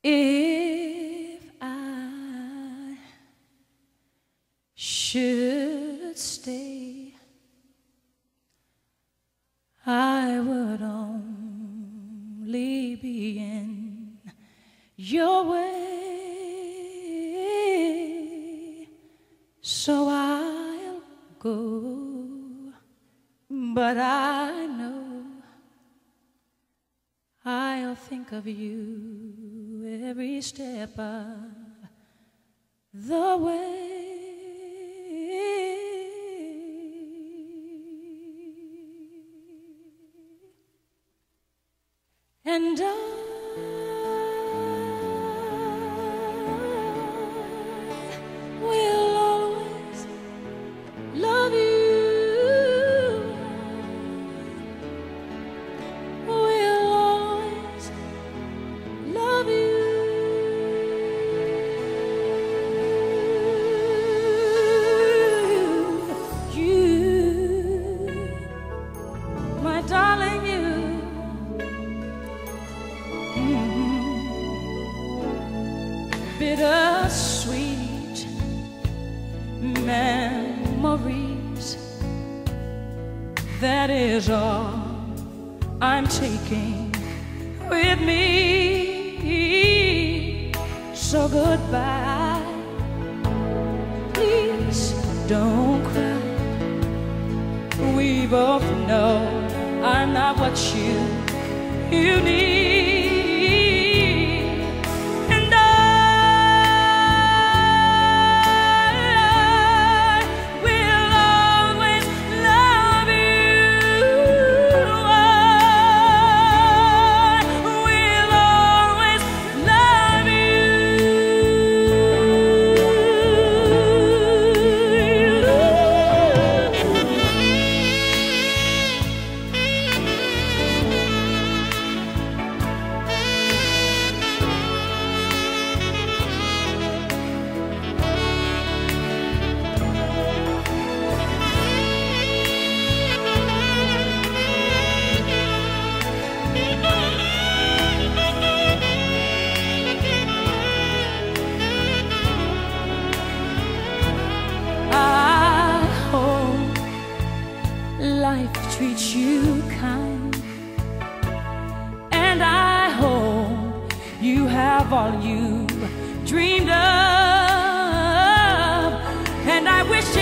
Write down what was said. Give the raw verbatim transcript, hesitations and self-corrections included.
If I should stay, I would only be in your way, so I'll go, but I know I'll think of you every step of the way. And I will always love you. Will always love you. You, my darling, you. Bittersweet memories, that is all I'm taking with me. So goodbye, please don't cry. We both know I'm not what you, you need. Life treats you kind, and I hope you have all you dreamed of, and I wish